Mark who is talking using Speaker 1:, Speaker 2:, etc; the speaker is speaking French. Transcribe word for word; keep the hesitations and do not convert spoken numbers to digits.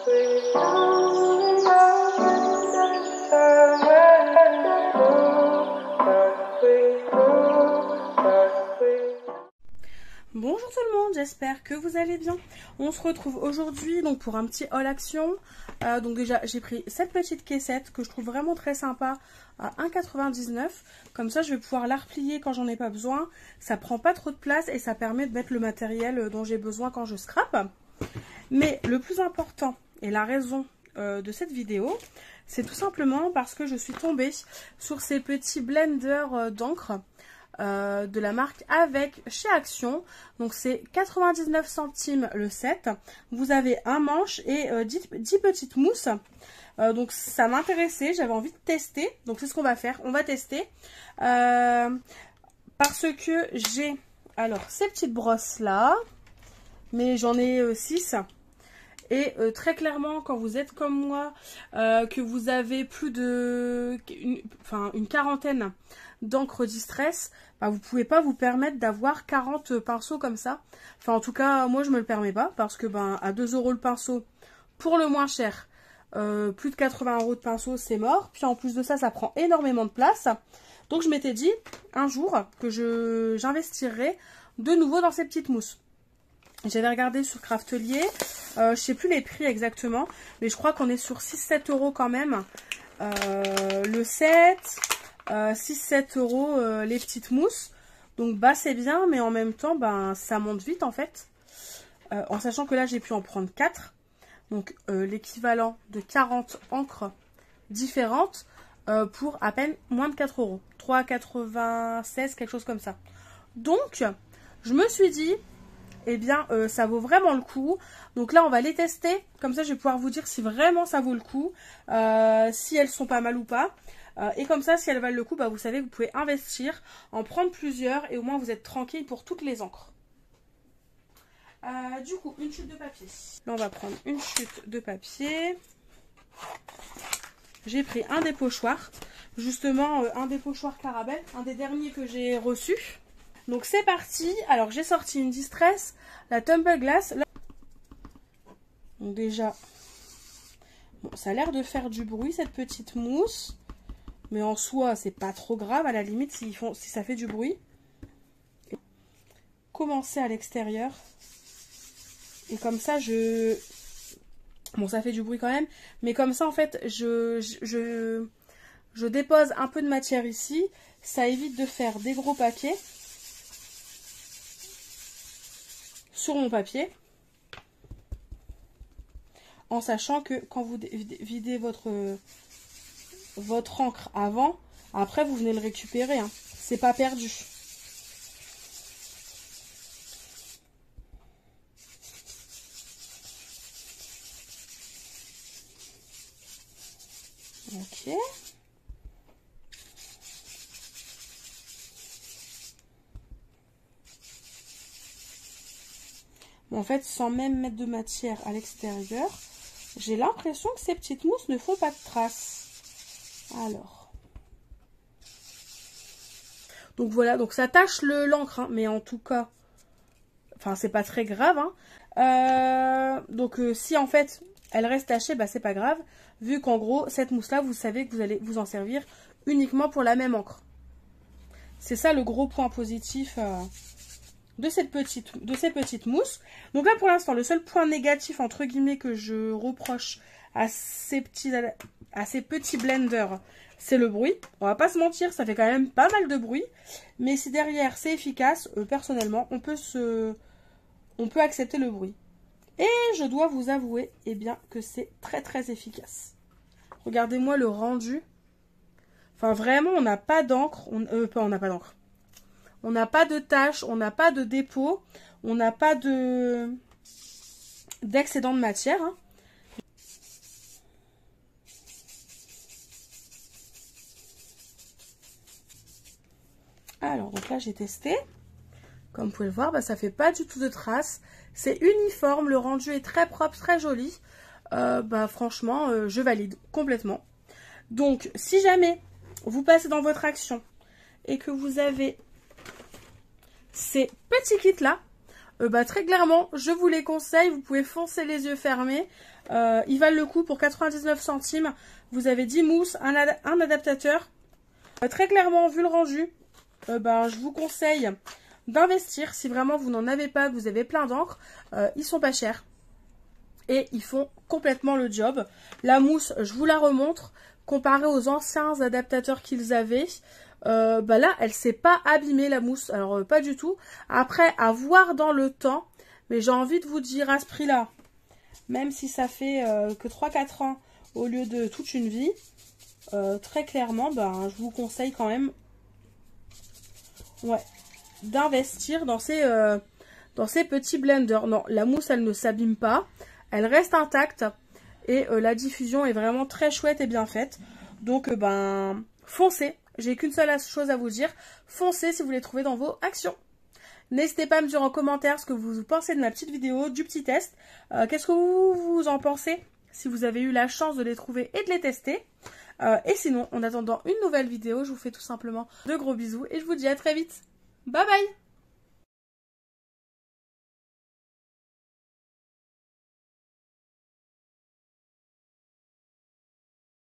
Speaker 1: Bonjour tout le monde, j'espère que vous allez bien. On se retrouve aujourd'hui donc pour un petit haul action. Euh, donc déjà j'ai pris cette petite caissette que je trouve vraiment très sympa à un euro quatre-vingt-dix-neuf. Comme ça je vais pouvoir la replier quand j'en ai pas besoin. Ça prend pas trop de place et ça permet de mettre le matériel dont j'ai besoin quand je scrape. Mais le plus important et la raison euh, de cette vidéo, c'est tout simplement parce que je suis tombée sur ces petits blenders euh, d'encre. Euh, de la marque Avec chez Action. Donc c'est quatre-vingt-dix-neuf centimes le set. Vous avez un manche et euh, dix, dix petites mousses. Euh, donc ça m'intéressait, j'avais envie de tester. Donc c'est ce qu'on va faire, on va tester. Euh, parce que j'ai alors ces petites brosses là. Mais j'en ai euh, six. Et euh, très clairement, quand vous êtes comme moi, euh, que vous avez plus de une, enfin, une quarantaine d'encre distress, bah, vous ne pouvez pas vous permettre d'avoir quarante pinceaux comme ça. Enfin, en tout cas, moi, je me le permets pas parce que ben, à deux euros le pinceau, pour le moins cher, euh, plus de quatre-vingts euros de pinceau, c'est mort. Puis en plus de ça, ça prend énormément de place. Donc, je m'étais dit un jour que je j'investirais de nouveau dans ces petites mousses. J'avais regardé sur Craftelier, euh, je sais plus les prix exactement, mais je crois qu'on est sur six sept euros quand même. Euh, le set, euh, six sept euros euh, les petites mousses. Donc bah c'est bien, mais en même temps, ben, ça monte vite en fait. Euh, en sachant que là j'ai pu en prendre quatre. Donc euh, l'équivalent de quarante encres différentes euh, pour à peine moins de quatre euros. trois euros quatre-vingt-seize, quelque chose comme ça. Donc je me suis dit... eh bien euh, ça vaut vraiment le coup. Donc là on va les tester, comme ça je vais pouvoir vous dire si vraiment ça vaut le coup, euh, si elles sont pas mal ou pas, euh, et comme ça si elles valent le coup, bah, vous savez que vous pouvez investir, en prendre plusieurs et au moins vous êtes tranquille pour toutes les encres. Euh, du coup une chute de papier, là on va prendre une chute de papier. J'ai pris un dépochoir, justement euh, un dépochoir Caramel, un des derniers que j'ai reçu. Donc c'est parti. Alors j'ai sorti une distress, la Tumble Glass. Donc déjà, bon, ça a l'air de faire du bruit cette petite mousse, mais en soi c'est pas trop grave à la limite s'ils font, si ça fait du bruit. Et commencer à l'extérieur et comme ça je, bon ça fait du bruit quand même, mais comme ça en fait je je, je, je dépose un peu de matière ici, ça évite de faire des gros paquets sur mon papier, en sachant que quand vous videz votre votre encre avant, après vous venez le récupérer, hein. C'est pas perdu. Ok. En fait, sans même mettre de matière à l'extérieur, j'ai l'impression que ces petites mousses ne font pas de traces. Alors. Donc voilà, donc ça tache l'encre, hein, mais en tout cas, enfin c'est pas très grave. Hein. Euh, donc euh, si en fait elle reste tachée, bah c'est pas grave, vu qu'en gros cette mousse là, vous savez que vous allez vous en servir uniquement pour la même encre. C'est ça le gros point positif. Euh, de cette petite de ces petites mousses. Donc là pour l'instant le seul point négatif entre guillemets que je reproche à ces petits à ces petits blenders, c'est le bruit. On va pas se mentir, ça fait quand même pas mal de bruit, mais si derrière c'est efficace, euh, personnellement on peut se on peut accepter le bruit. Et je dois vous avouer eh bien que c'est très très efficace. Regardez-moi le rendu. Enfin vraiment on n'a pas d'encre, on euh, pas on n'a pas d'encre. On n'a pas de taches, on n'a pas de dépôt, on n'a pas de d'excédent de matière. Hein. Alors, donc là, j'ai testé. Comme vous pouvez le voir, bah, ça fait pas du tout de traces. C'est uniforme, le rendu est très propre, très joli. Euh, bah, franchement, euh, je valide complètement. Donc, si jamais vous passez dans votre action et que vous avez ces petits kits là, euh, bah, très clairement, je vous les conseille. Vous pouvez foncer les yeux fermés. Euh, ils valent le coup pour quatre-vingt-dix-neuf centimes. Vous avez dix mousses, un, ad un adaptateur. Euh, très clairement, vu le rendu, euh, bah, je vous conseille d'investir. Si vraiment vous n'en avez pas, que vous avez plein d'encre, euh, ils sont pas chers. Et ils font complètement le job. La mousse, je vous la remontre. Comparé aux anciens adaptateurs qu'ils avaient, euh, bah là, elle s'est pas abîmée la mousse. Alors, euh, pas du tout. Après, à voir dans le temps. Mais j'ai envie de vous dire à ce prix-là, même si ça fait euh, que trois quatre ans au lieu de toute une vie, euh, très clairement, ben, je vous conseille quand même ouais, d'investir dans ces, euh, dans ces petits blenders. Non, la mousse, elle ne s'abîme pas. Elle reste intacte. Et euh, la diffusion est vraiment très chouette et bien faite. Donc, euh, ben, foncez. J'ai qu'une seule chose à vous dire. Foncez si vous les trouvez dans vos actions. N'hésitez pas à me dire en commentaire ce que vous pensez de ma petite vidéo, du petit test. Euh, Qu'est-ce que vous, vous en pensez si vous avez eu la chance de les trouver et de les tester. Euh, et sinon, en attendant une nouvelle vidéo, je vous fais tout simplement de gros bisous. Et je vous dis à très vite. Bye bye!